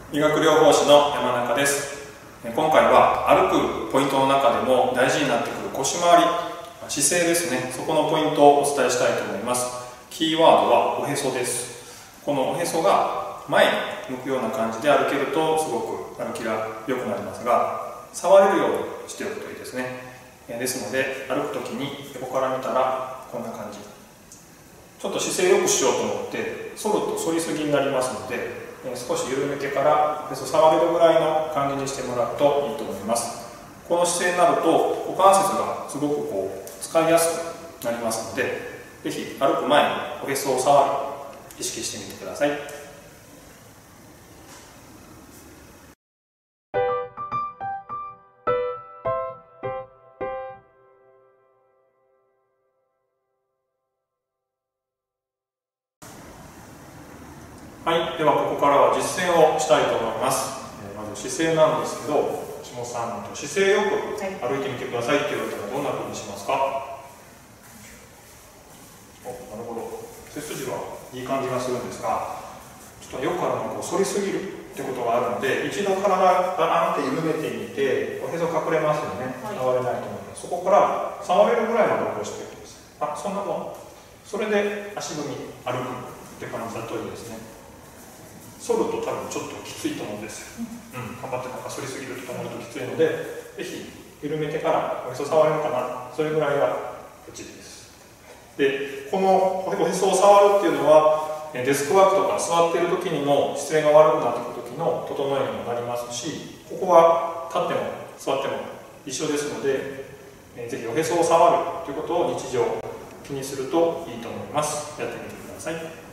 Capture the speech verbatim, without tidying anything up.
理学療法士の山中です。今回は歩くポイントの中でも大事になってくる腰回り、姿勢ですね、そこのポイントをお伝えしたいと思います。キーワードはおへそです。このおへそが前に向くような感じで歩けるとすごく歩きが良くなりますが、触れるようにしておくといいですね。ですので歩く時に横から見たらこんな感じ、ちょっと姿勢良くしようと思って反ると反りすぎになりますので、少し緩めてからへそ触れるぐらいの感じにしてもらうといいと思います。この姿勢になると股関節がすごくこう使いやすくなりますので、ぜひ歩く前におへそを触る意識してみてください。はい、ではここからは実践をしたいと思います。まず姿勢なんですけど、下さんと姿勢よく歩いてみてくださいって言われたらどんな風にしますか？お、なるほど。背筋はいい感じがするんですが、ちょっと横からのこう反りすぎるってことがあるので、一度体があんって緩めてみて、おへそ隠れますよね。触れないと思うので、そこから触れるぐらいまで起こしていきます。あ、そんなもん。それで足踏み歩くって感じだといいですね。反ると多分ちょっときついと思うんですよ、うん、頑張ってなんか反りすぎると思うときついので、ぜひ緩めてからおへそ触れるかな、それぐらいがバッチリです。で、このおへそを触るっていうのはデスクワークとか座っている時にも姿勢が悪くなってくる時の整えにもなりますし、ここは立っても座っても一緒ですので、ぜひおへそを触るということを日常気にするといいと思います。やってみてください。